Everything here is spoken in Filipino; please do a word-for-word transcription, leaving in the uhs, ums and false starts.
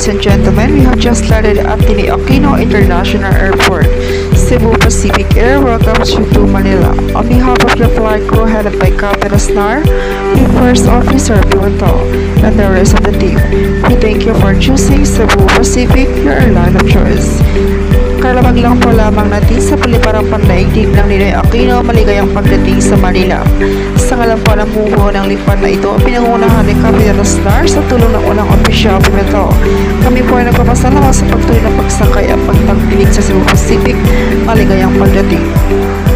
Ladies and gentlemen, we have just landed at the Aquino International Airport. Cebu Pacific Air welcomes you to Manila. On behalf of the flight crew headed by Captain Asnar, the First Officer Pimentel, and the rest of the team, we thank you for choosing Cebu Pacific, your airline of choice. Kalamag lang po lamang natin sa paliparang pandaigdig ng Ninoy Aquino, maligayang pagdating sa Manila. Sa ngalan po ng muho ng lipad na ito, pinangunahan ni Captain Asnar sa tulong ng unang opisyal Pimentel. Kami po ay nagpapasalamat sa pagtuloy ng pagsakay at pagtangkilik sa Cebu Pacific, maligayang pagdating.